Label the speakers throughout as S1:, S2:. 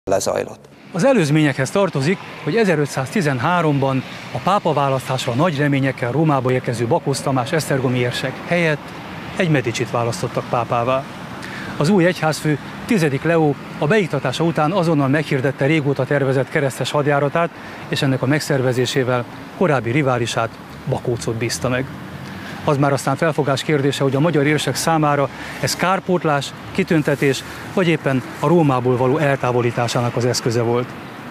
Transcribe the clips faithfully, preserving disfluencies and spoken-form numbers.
S1: lezajlott.
S2: Az előzményekhez tartozik, hogy ezerötszáztizenháromban a pápaválasztásra nagy reményekkel Rómába érkező Bakócz Tamás esztergomi érsek helyett egy Medicit választottak pápává. Az új egyházfő, tizedik Leó a beiktatása után azonnal meghirdette régóta tervezett keresztes hadjáratát, és ennek a megszervezésével korábbi riválisát, Bakóczot bízta meg. Az már aztán felfogás kérdése, hogy a magyar érsek számára ez kárpótlás, kitüntetés, vagy éppen a Rómából való eltávolításának az eszköze volt.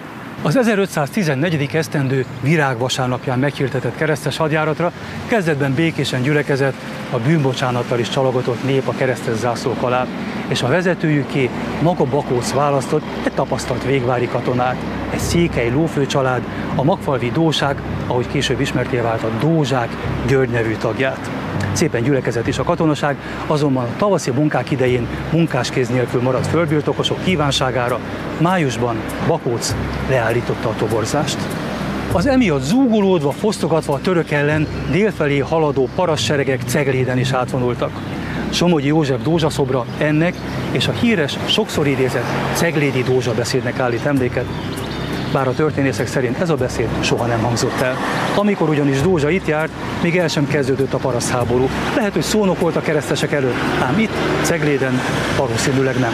S2: Az ezerötszáztizennegyedik esztendő virágvasárnapján meghirdetett keresztes hadjáratra kezdetben békésen gyülekezett a bűnbocsánattal is csalogatott nép a keresztes zászlók alá, és a vezetőjüké maga Bakócz választott egy tapasztalt végvári katonát, egy székely lófő család, a magfalvi dózsák, ahogy később ismerté vált a Dózsák György nevű tagját. Szépen gyülekezett is a katonaság, azonban a tavaszi munkák idején munkáskéz nélkül maradt földbirtokosok kívánságára májusban Bakócz leállította a toborzást. Az emiatt zúgolódva, fosztogatva a török ellen délfelé haladó parasztseregek Cegléden is átvonultak. Somogyi József dózsaszobra ennek és a híres, sokszor idézett ceglédi dózsabeszédnek állít emléket, bár a történészek szerint ez a beszéd soha nem hangzott el. Amikor ugyanis Dózsa itt járt, még el sem kezdődött a parasztháború. Lehet, hogy szónok volt a keresztesek előtt, ám itt, Cegléden valószínűleg nem.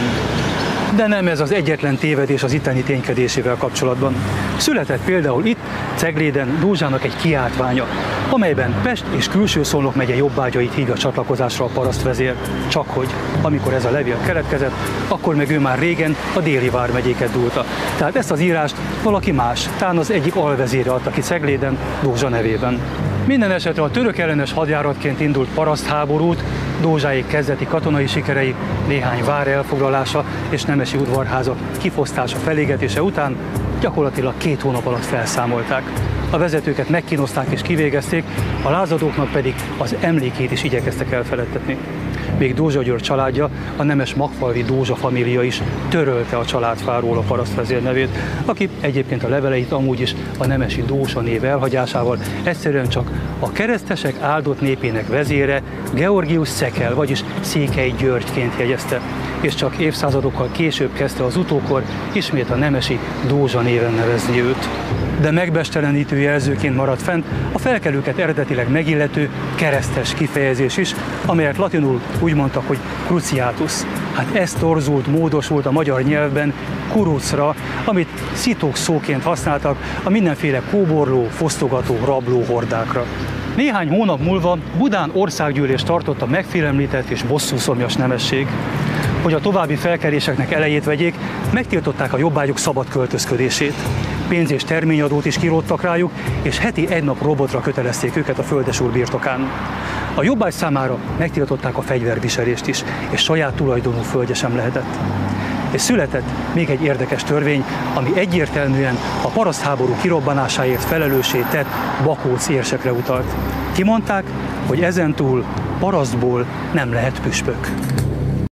S2: De nem ez az egyetlen tévedés az itteni ténykedésével kapcsolatban. Született például itt, Cegléden Dózsának egy kiáltványa, amelyben Pest és Külső-Szolnok megye jobbágyait hívja csatlakozásra a parasztvezér. Csakhogy, amikor ez a levél keletkezett, akkor meg ő már régen a déli vármegyéket dúlta. Tehát ezt az írást valaki más, talán az egyik alvezére adta ki Cegléden Dózsa nevében. Minden esetre a török ellenes hadjáratként indult parasztháborút Dózsáék kezdeti katonai sikerei, néhány vár elfoglalása és nemesi udvarházak kifosztása, felégetése után gyakorlatilag két hónap alatt felszámolták. A vezetőket megkínozták és kivégezték, a lázadóknak pedig az emlékét is igyekeztek elfeledtetni. Még Dózsa György családja, a nemes magfalvi Dózsa família is törölte a családfáról a parasztvezér nevét, aki egyébként a leveleit amúgy is a nemesi Dózsa név elhagyásával egyszerűen csak a keresztesek áldott népének vezére, Georgius Szekel, vagyis Székely Györgyként jegyezte, és csak évszázadokkal később kezdte az utókor ismét a nemesi Dózsa néven nevezni őt. De megbestelenítő jelzőként maradt fent a felkelőket eredetileg megillető keresztes kifejezés is, amelyet latinul úgy mondtak, hogy cruciatus. Hát ez torzult, módosult a magyar nyelvben kurucra, amit szitok szóként használtak a mindenféle kóborló, fosztogató, rabló hordákra. Néhány hónap múlva Budán országgyűlést tartott a megfélemlített és bosszúszomjas nemesség. Hogy a további felkeléseknek elejét vegyék, megtiltották a jobbágyok szabad költözködését. Pénz- és terményadót is kiróttak rájuk, és heti egy nap robotra kötelezték őket a földesúr birtokán. A jobbágy számára megtiltották a fegyverviselést is, és saját tulajdonú földje sem lehetett. És született még egy érdekes törvény, ami egyértelműen a parasztháború kirobbanásáért felelőssé tett Bakócz érsekre utalt. Kimondták, hogy ezentúl parasztból nem lehet püspök.